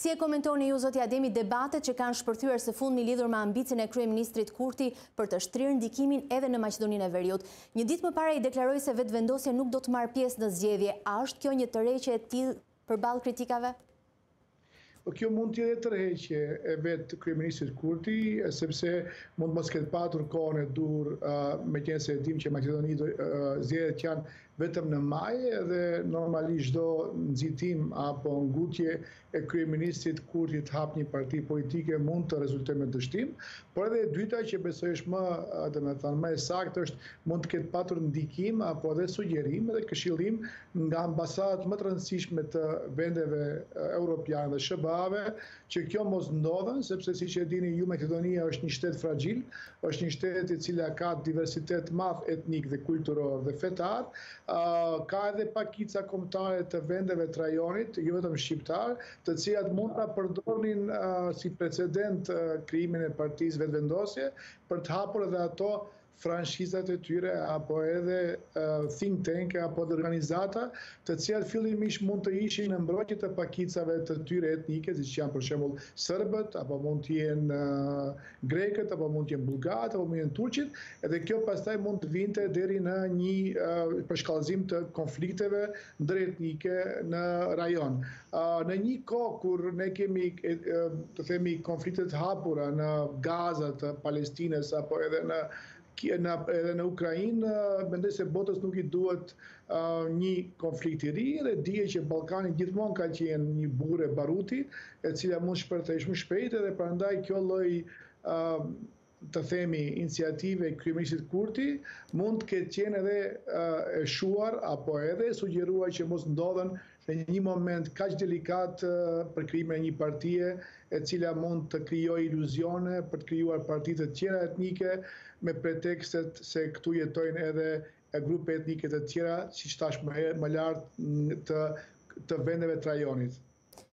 Si e komentoni ju, zoti Ademi, debatet që kanë shpërthyer së fundmi lidhur me ambicien e kryeministrit Kurti për të shtrirë ndikimin edhe në Maqedoninë e Veriut. Një ditë më parë ai deklaroi se vetëvendosja nuk do të marrë pjesë në zgjedhje. A është kjo një tërheqje e tillë përballë kritikave? Kjo mund të jetë tërheqje e vetë kryeministrit Kurti, sepse mund mos ketë patur kohën e dur, meqense e dim që zgjedhjet janë vetëm në maj dhe normalisht çdo nxitim apo ngutje e kryeministrit Kurti të hap një parti politike mund të rezultojë me dështim, por edhe e dyta që besoj është më e saktë është mund të ketë patur ndikim apo edhe sugjerim edhe këshillim nga ambasadat më të rëndësishme të vendeve europiane dhe SBA-ve që kjo mos ndodhen, sepse siç e dini ju, Maqedonia është një shtet fragjil, është një shtet i cila ka diversitet madh etnik dhe kulturor dhe fetar, ka edhe pakica kombëtare të vendeve të rajonit, jo vetëm shqiptar, të cilat mund ta përdornin si precedent krijimin e partisë vetëvendosje për të hapur edhe ato franshizat e tyre apo edhe think tank apo edhe organizata të cilat fillimisht mund të ishin në mbrojtje të pakicave të tyre etnike, siç janë për shembull serbët, apo mund të jenë grekët, apo mund të jenë bullgarët, apo mund të jenë turqit, edhe kjo pastaj mund të vinte deri në një përshkallëzim të konflikteve ndëretnike në rajon. Në një kohë kur ne kemi të themi konflikte të hapura në Gaza të Palestinës apo edhe në Ukrainë, mendoj se botës nuk i duhet një konflikt i ri dhe dije që Ballkani gjithmonë ka qenë një burrë e baruti, e cila mund shpërthej shumë shpejt dhe prandaj kjo lloj të themi iniciative e kryeministit Kurti mund të ketë qenë edhe e shuar apo edhe sugjeruar që mos ndodhen në një moment kaq delikat për krijimin e një partie e cila mund të krijojë iluzione për të krijuar parti të tjera etnike me pretekstet se këtu jetojnë edhe grupe etnike të tjera, siç thash më lart të vendeve të rajonit.